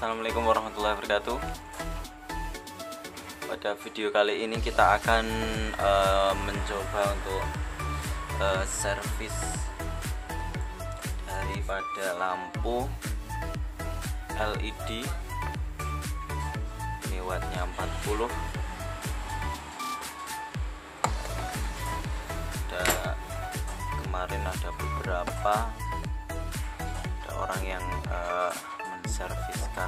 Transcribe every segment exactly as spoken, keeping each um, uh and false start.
Assalamualaikum warahmatullahi wabarakatuh. Pada video kali ini kita akan uh, mencoba untuk uh, servis daripada lampu L E D. Ini wattnya empat puluh. Ada kemarin ada beberapa ada orang yang uh, serviskan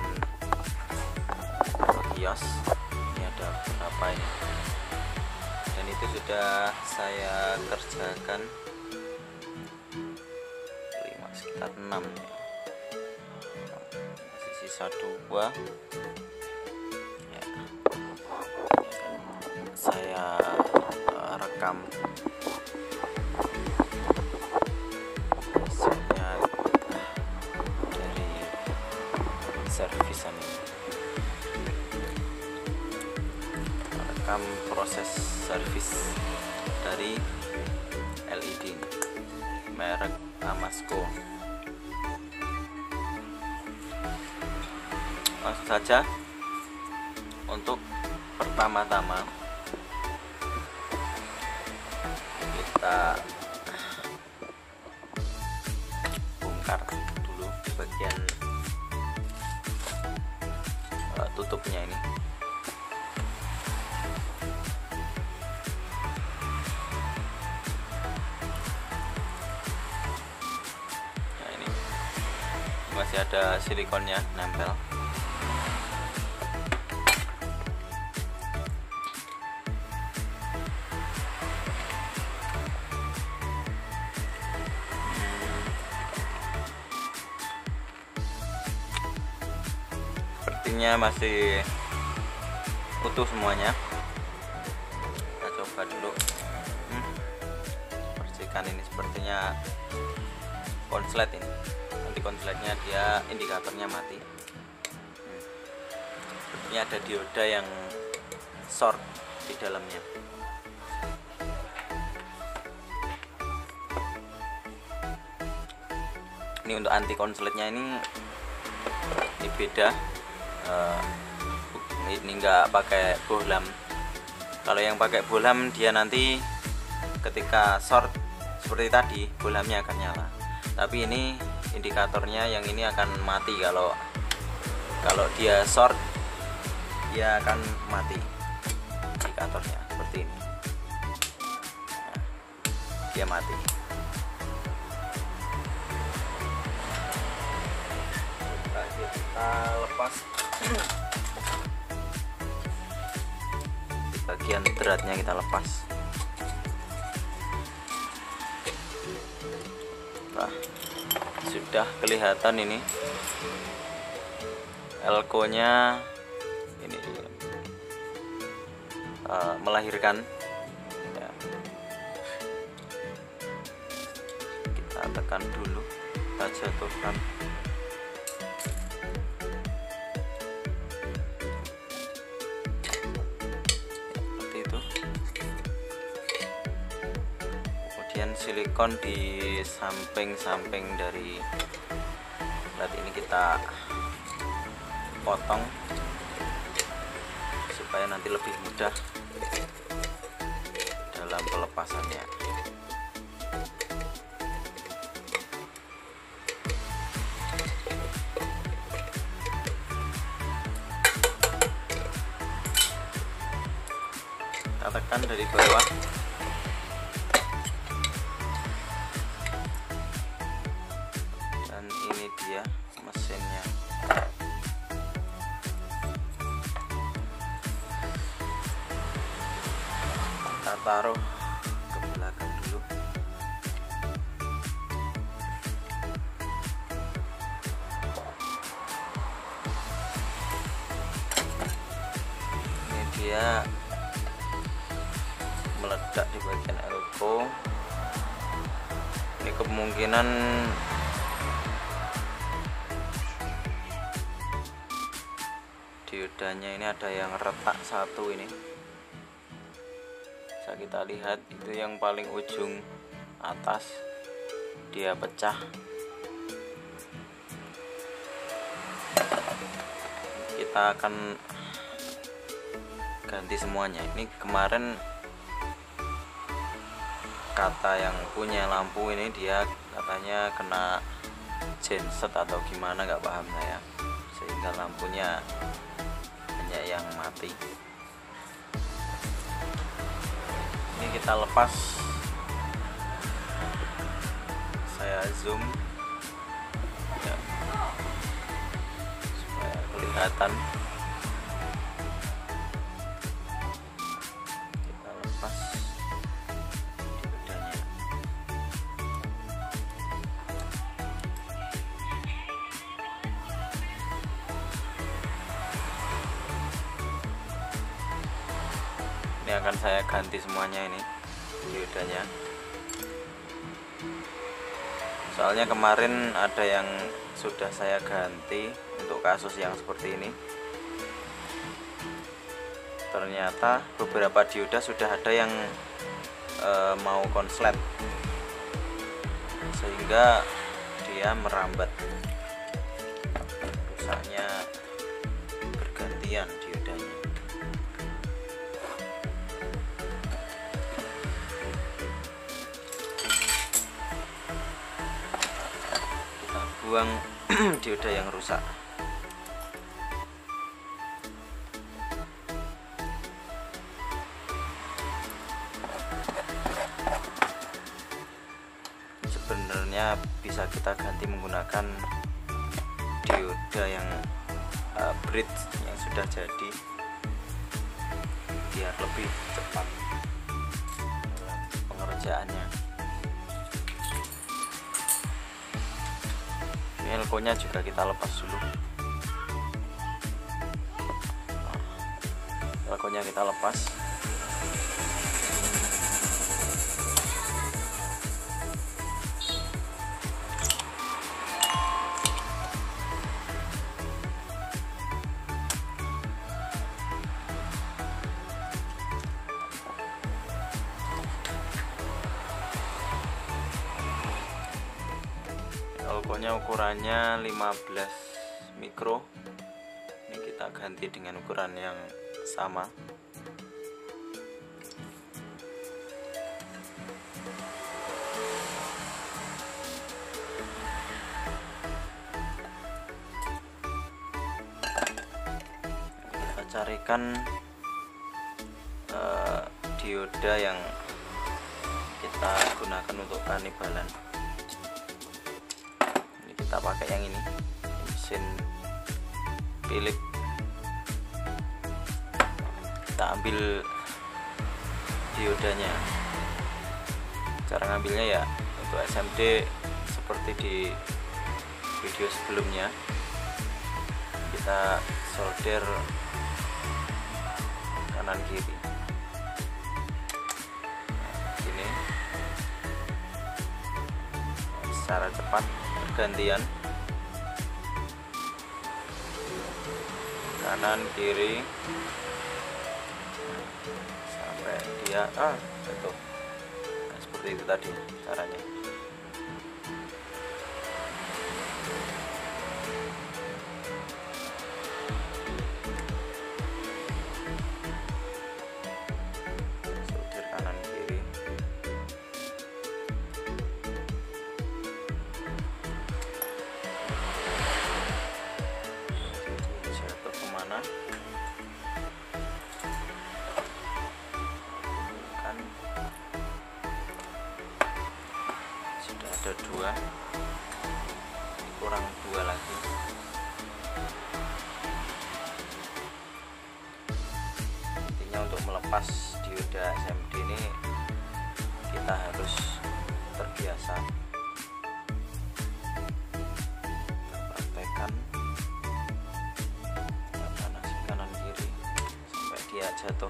kios. Ini ada berapa ini, dan itu sudah saya kerjakan lima sekitar enam ya. Masih sisa dua ya. Saya uh, rekam servisan ini, rekam proses servis dari L E D merek Amasco. Langsung saja, untuk pertama-tama kita bongkar dulu di bagian tutupnya ini. Nah, ini masih ada silikonnya nempel. Masih utuh semuanya. Kita coba dulu hmm, bersihkan. Ini sepertinya konslet ini. Nanti konsletnya dia indikatornya mati. hmm. Sepertinya ada dioda yang short di dalamnya. Ini untuk anti konsletnya ini ini beda. Uh, ini enggak pakai bohlam. Kalau yang pakai bohlam dia nanti ketika short seperti tadi bohlamnya akan nyala, tapi ini indikatornya yang ini akan mati. Kalau kalau dia short dia akan mati indikatornya seperti ini. Nah, dia mati. Coba kita lepas di bagian beratnya, kita lepas. Nah, sudah kelihatan ini elko nya ini uh, melahirkan ya. Kita tekan dulu, kita jatuhkan. Silikon di samping-samping dari plat ini kita potong supaya nanti lebih mudah dalam pelepasannya. Kita tekan dari bawah. Dia mesinnya. Kita taruh ke belakang dulu. Ini dia meledak di bagian elko. Ini kemungkinan diodanya ini ada yang retak satu. Ini bisa kita lihat, itu yang paling ujung atas dia pecah. kita akan ganti semuanya. Ini kemarin kata yang punya lampu ini, dia katanya kena genset atau gimana, nggak paham saya, sehingga lampunya banyak yang mati. Ini kita lepas, saya zoom ya, supaya kelihatan. Kita lepas diodanya. Ini akan saya ganti semuanya ini diodanya. Soalnya kemarin ada yang sudah saya ganti untuk kasus yang seperti ini. Ternyata beberapa dioda sudah ada yang e, mau konslet, sehingga dia merambat, rusaknya bergantian diodanya. Kita buang dioda yang rusak. Sebenarnya bisa kita ganti menggunakan dioda yang uh, bridge yang sudah jadi, biar lebih cepat pengerjaannya. Ini elko-nya juga kita lepas dulu. Elko-nya kita lepas. Elko-nya ukurannya lima belas mikro. Ini kita ganti dengan ukuran yang sama. Kita carikan uh, dioda yang kita gunakan untuk kanibalan. Kita pakai yang ini, mesin pilih. Kita ambil diodanya. Cara ngambilnya ya untuk S M D seperti di video sebelumnya, kita solder kanan kiri. Ini secara cepat gantian, kanan kiri sampai dia ah itu nah, seperti itu tadi caranya. Solder kanan kiri. Kan sudah ada dua, kurang dua lagi. Intinya untuk melepas dioda S M D ini kita harus terbiasa. Kita praktekkan kanan kiri sampai dia jatuh.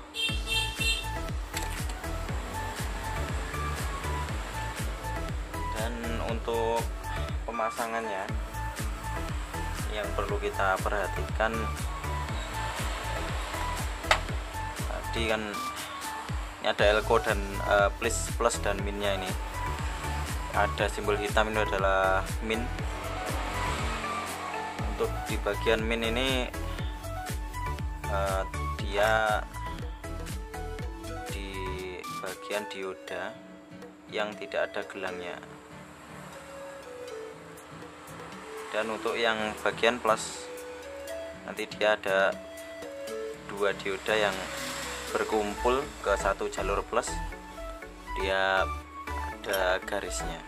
Dan untuk pemasangannya yang perlu kita perhatikan, tadi kan ini ada elko dan uh, plus plus dan minnya. Ini ada simbol hitam, ini adalah min. Untuk di bagian min ini uh, dia di bagian dioda yang tidak ada gelangnya. Dan untuk yang bagian plus, nanti dia ada dua dioda yang berkumpul ke satu jalur plus, dia ada garisnya.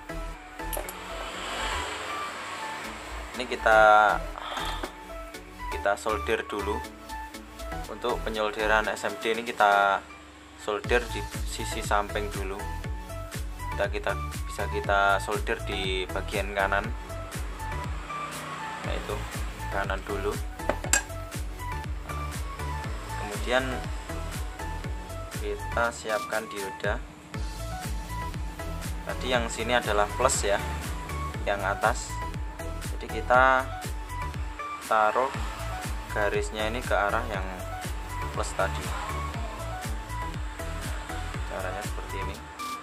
Ini kita kita solder dulu. Untuk penyolderan S M D ini kita solder di sisi samping dulu. Kita kita bisa kita solder di bagian kanan, yaitu kanan dulu. Kemudian kita siapkan dioda. Tadi yang sini adalah plus ya, yang atas. Jadi kita taruh garisnya ini ke arah yang plus tadi. Caranya seperti ini.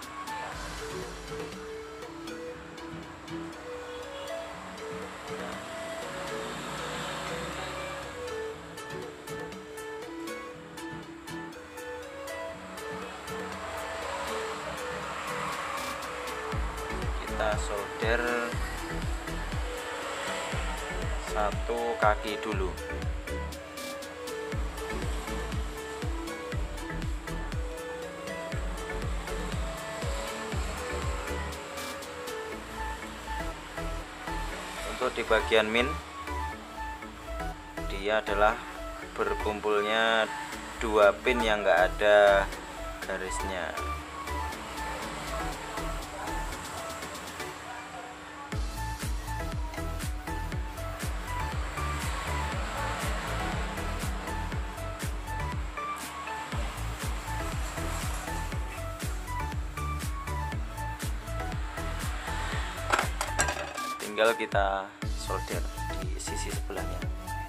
Kita solder satu kaki dulu. Untuk di bagian min, dia adalah berkumpulnya dua pin yang enggak ada garisnya. Tinggal kita solder di sisi sebelahnya.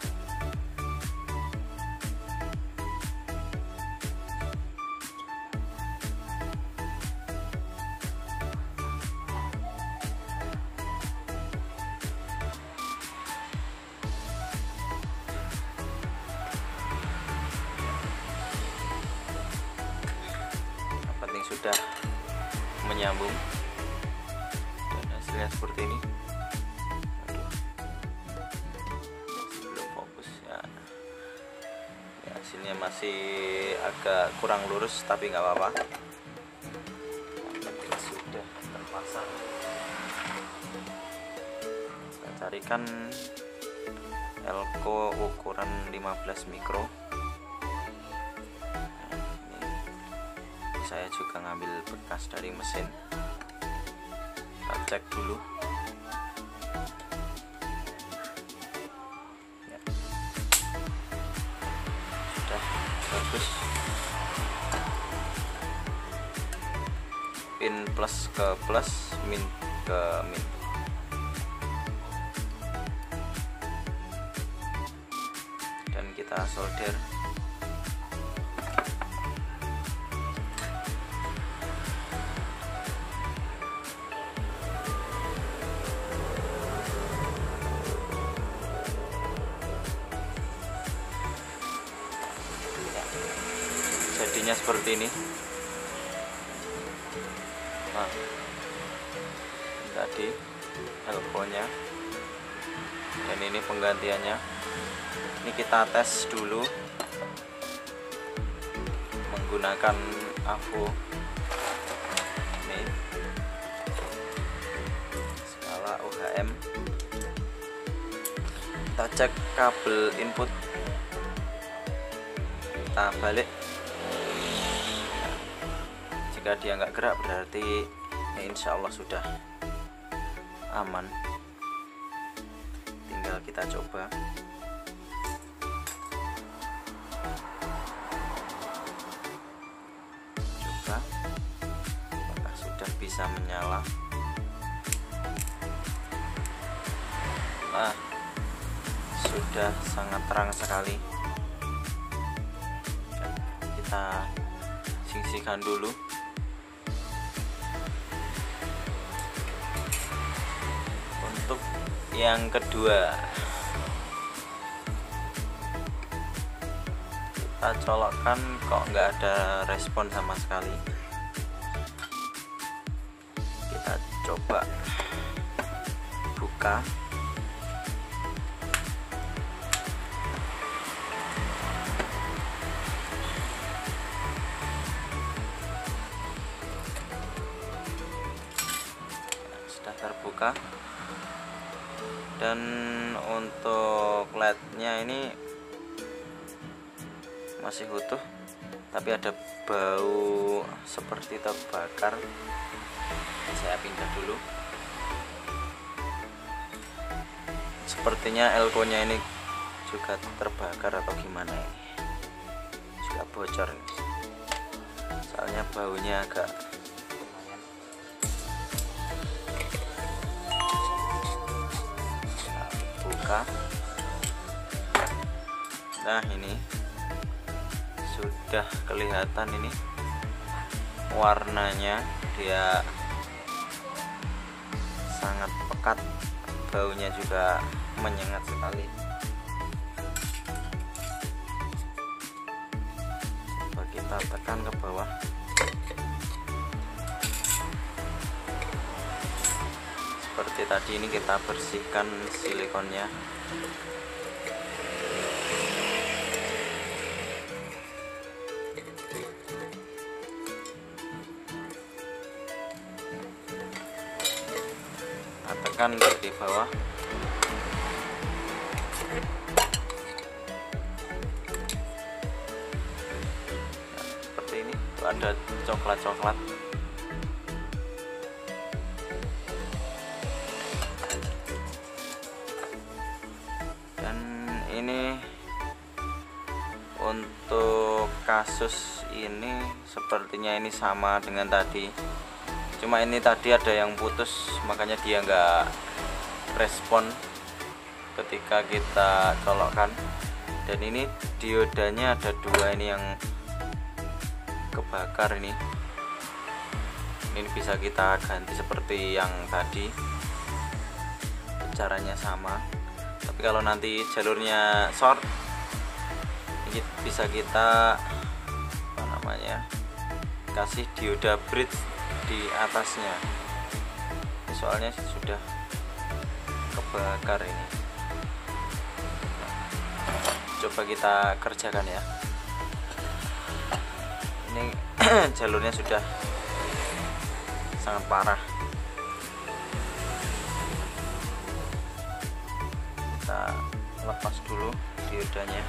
Yang penting sudah menyambung dan hasilnya seperti ini. Hasilnya masih agak kurang lurus, tapi nggak apa-apa, sudah terpasang. Kita carikan elko ukuran lima belas mikro. Nah, ini saya juga ngambil bekas dari mesin. Kita cek dulu. Bagus. Pin plus ke plus, min ke min. Dan kita solder. Jadinya seperti ini. Nah, tadi elbonya, dan ini penggantiannya. Ini kita tes dulu menggunakan avo. Ini skala U H M. Kita cek kabel input, kita balik. Jika dia nggak gerak, berarti ya insya Allah sudah aman. Tinggal kita coba. Coba apakah sudah bisa menyala. Nah, sudah sangat terang sekali. Kita sisihkan dulu. Untuk yang kedua, kita colokkan kok nggak ada respon sama sekali. Kita coba buka. Sudah terbuka. Dan untuk lednya ini masih utuh, tapi ada bau seperti terbakar. Saya pindah dulu. Sepertinya elko-nya ini juga terbakar atau gimana ini, juga bocor ini. Soalnya baunya agak lumayan. Kita buka. Nah, ini sudah kelihatan ini warnanya, dia sangat pekat, baunya juga menyengat sekali. Coba kita tekan ke bawah. Seperti tadi ini kita bersihkan silikonnya. Tekan di bawah. Nah, seperti ini, tuh ada coklat-coklat. Dan ini untuk kasus ini sepertinya ini sama dengan tadi. Cuma ini tadi ada yang putus, makanya dia nggak respon ketika kita colokkan. Dan ini diodanya ada dua ini yang kebakar ini. Ini bisa kita ganti seperti yang tadi, caranya sama. Tapi kalau nanti jalurnya short, ini bisa kita apa namanya, kasih dioda bridge di atasnya. Ini soalnya sudah kebakar ini. Nah, coba kita kerjakan ya. Ini jalurnya sudah sangat parah. Kita lepas dulu diodanya.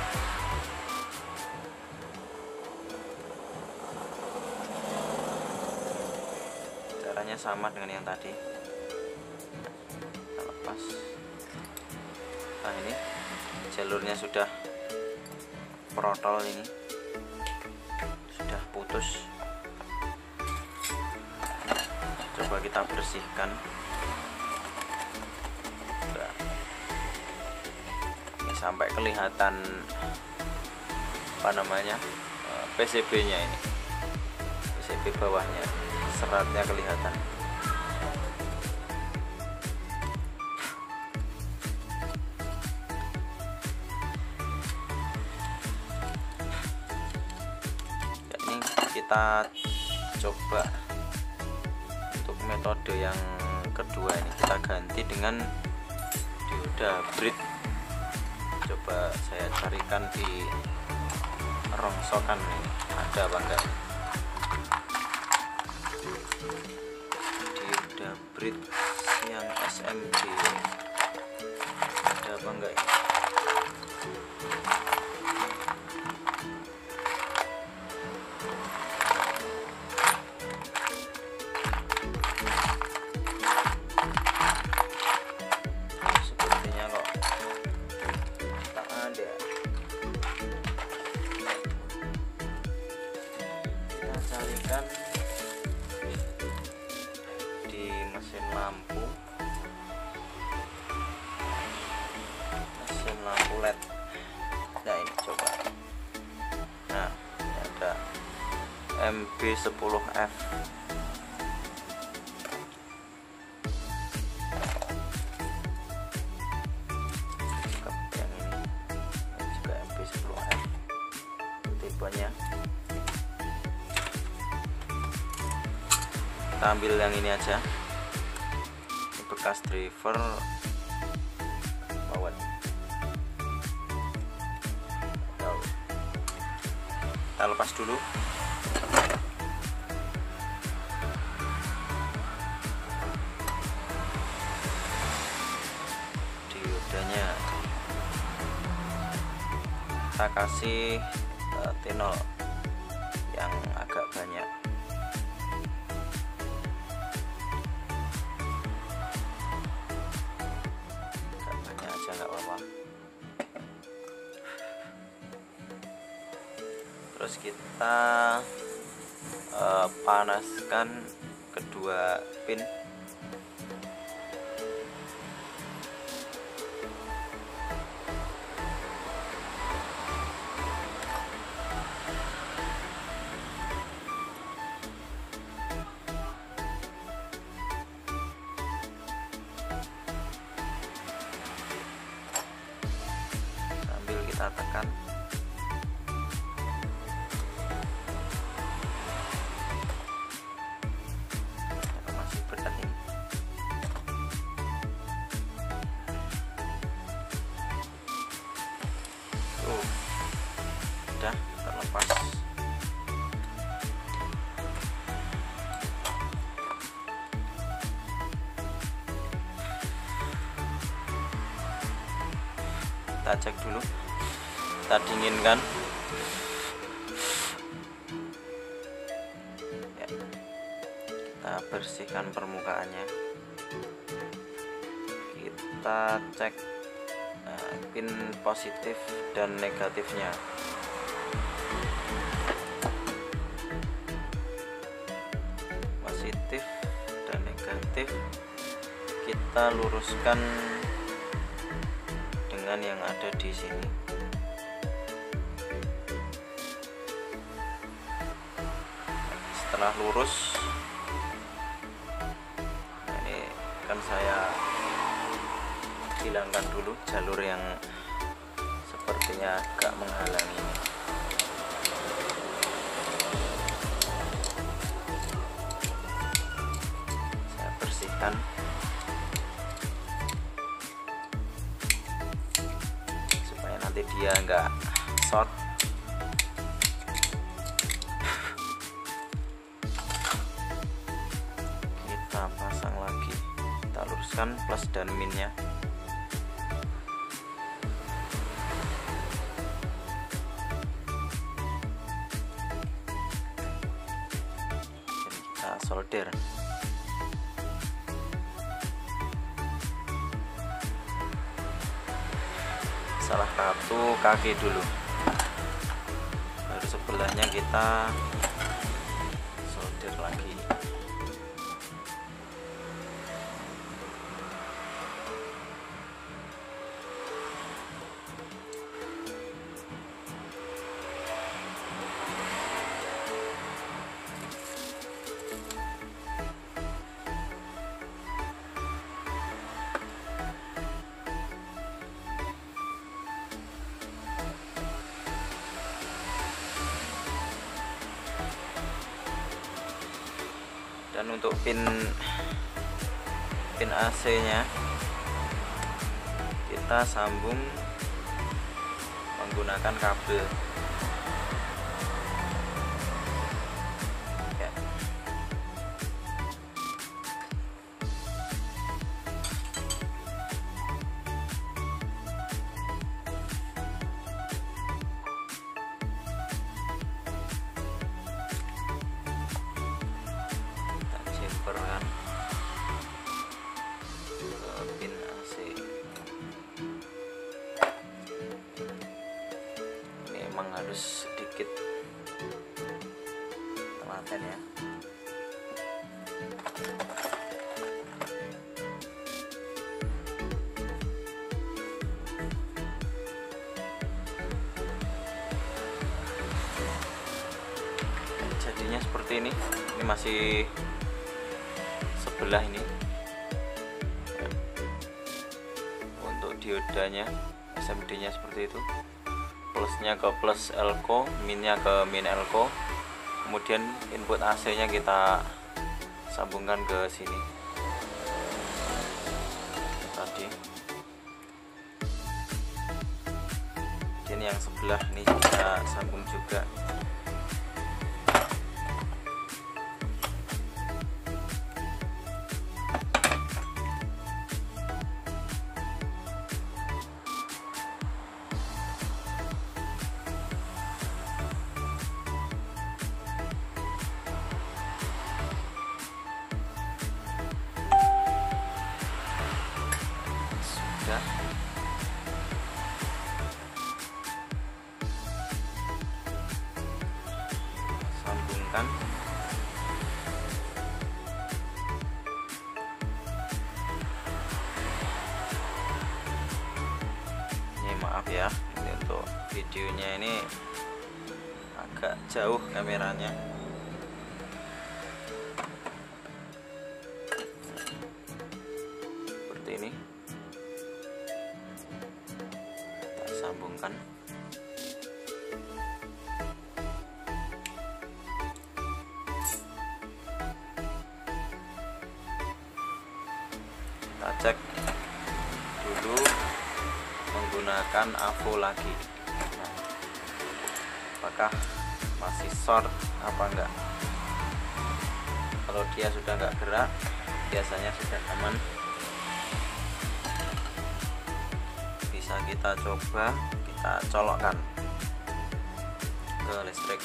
Sama dengan yang tadi. Kita lepas. Nah, ini jalurnya sudah protol, ini sudah putus. Coba kita bersihkan. Nah, ini sampai kelihatan apa namanya, P C B nya ini, P C B bawahnya, seratnya kelihatan. Ya, ini kita coba untuk metode yang kedua, ini kita ganti dengan dioda bridge. Coba saya carikan di rongsokan ini ada apa enggak. Dioda bridge yang S M G ada apa enggak ya? Sepertinya kok tak ada. Kita carikan di mesin lampu, mesin lampu L E D. Nah, ini coba. Nah, ini ada M B sepuluh F. Yang ini, ini juga M B sepuluh F. bannya. Kita ambil yang ini aja, ini bekas driver bawaan. Kita lepas dulu. Diodanya kita kasih uh, tenol yang agak banyak. Agak banyak aja nggak apa-apa. Terus kita uh, panaskan kedua pin. Sambil kita tekan. Udah terlepas. Kita cek dulu, kita dinginkan ya. Kita bersihkan permukaannya, kita cek nah, pin positif dan negatifnya. Positif dan negatif kita luruskan dengan yang ada di sini. Setelah lurus, ini kan saya hilangkan dulu jalur yang sepertinya agak menghalangi ini. Saya bersihkan supaya nanti dia enggak short. Kita pasang lagi, kita luruskan plus dan minnya. Solder. Salah satu kaki dulu, baru sebelahnya kita solder lagi. Dan untuk pin pin A C nya kita sambung menggunakan kabel ya. Kan pin A C ini emang harus sedikit telaten ya. Jadinya seperti ini. Ini masih sebelah ini untuk diodanya S M D nya seperti itu, plusnya ke plus elko, minnya ke min elko. Kemudian input A C nya kita sambungkan ke sini tadi. Dan yang sebelah ini kita sambung juga. Sambungkan. Ini maaf ya, ini untuk videonya ini agak jauh kameranya. Seperti ini. Kita sambungkan. Kita cek dulu menggunakan avo lagi. Nah, apakah masih short apa enggak? Kalau dia sudah enggak gerak, biasanya sudah aman. Bisa kita coba, kita colokkan ke listrik.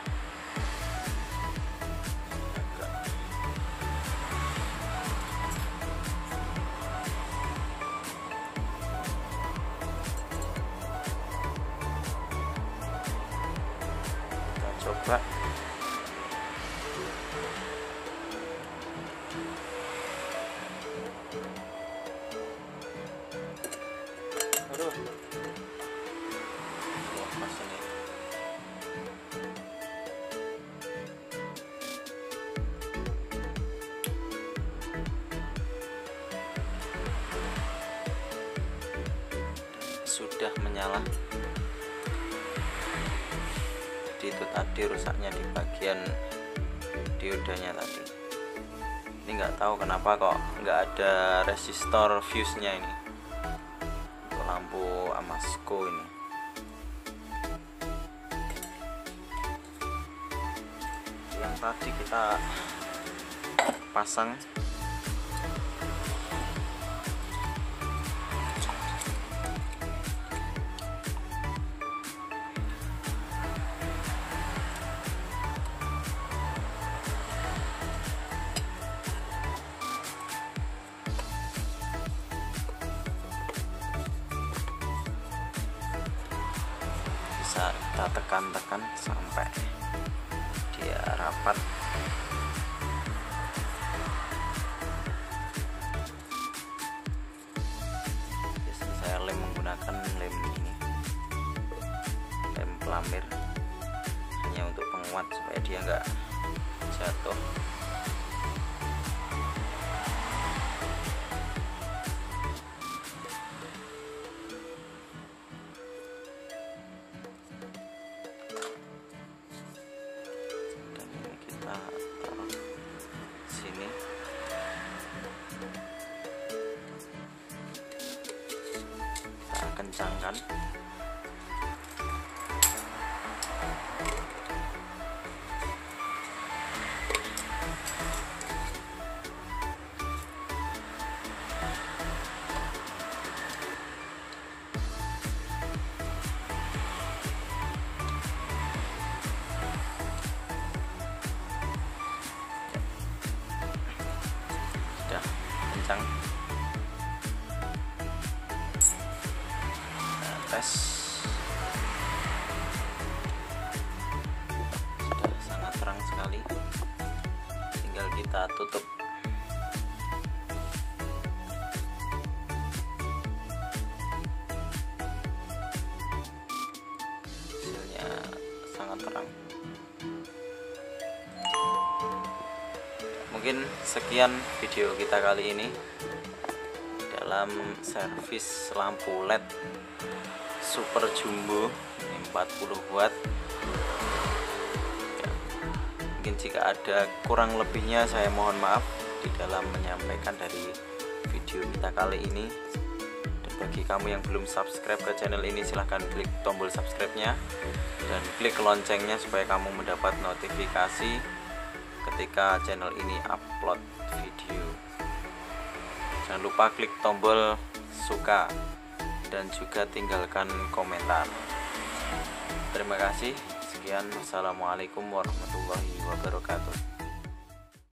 Coba aduh lepas ini. Sudah menyala. Itu tadi rusaknya di bagian diodanya tadi. Ini nggak tahu kenapa kok nggak ada resistor fuse-nya ini untuk lampu Amasco ini. Yang tadi kita pasang bisa kita tekan-tekan sampai dia rapat. Biasanya saya lem menggunakan lem ini, lem pelamir, hanya untuk penguat supaya dia nggak jatuh. Taruh sini. Kita kencangkan. Kencang. Nah, tes sudah sangat terang sekali, tinggal kita tutup. Hasilnya sangat terang. Mungkin sekian video kita kali ini dalam servis lampu L E D super jumbo ini empat puluh watt ya. Mungkin jika ada kurang lebihnya saya mohon maaf di dalam menyampaikan dari video kita kali ini. Dan bagi kamu yang belum subscribe ke channel ini, silahkan klik tombol subscribe nya dan klik loncengnya supaya kamu mendapat notifikasi ketika channel ini upload video. Jangan lupa klik tombol suka dan juga tinggalkan komentar. Terima kasih. Sekian, wassalamualaikum warahmatullahi